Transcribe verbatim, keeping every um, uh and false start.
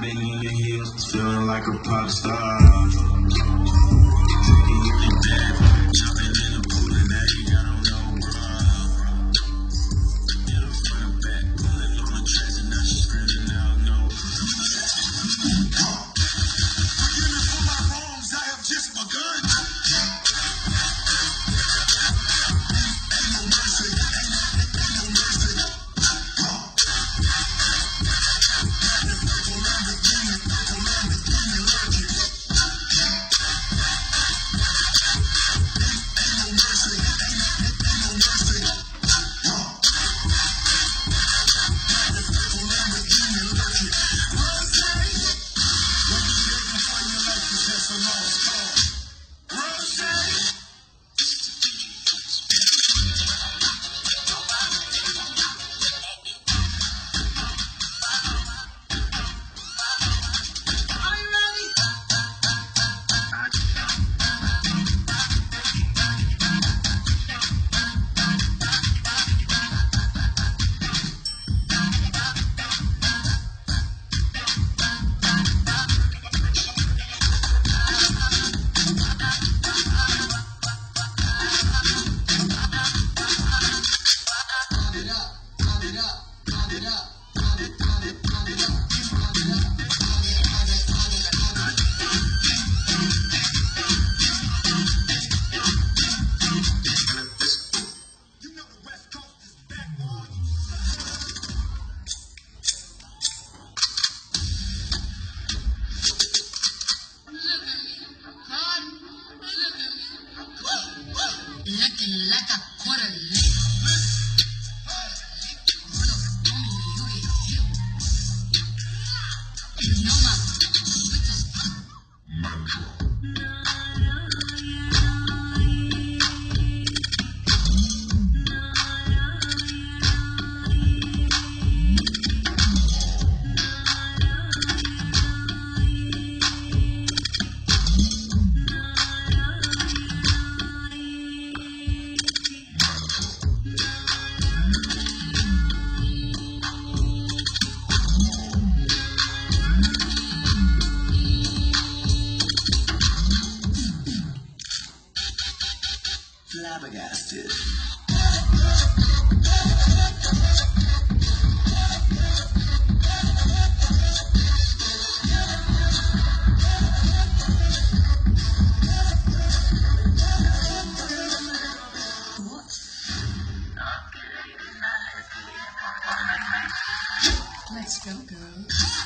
Riding in the hills, feeling like a pop star. Taking you to death, jumping in the pool and I ain't got on no bra. In the front and back, pulling on the tracks and now she's screaming out no. Forgive me for my wrongs, I have just begun. Ain't no mercy, ain't, ain't no mercy. Looking like a quarter lick. You know my bitches. Flabbergasted. Let's go, girl.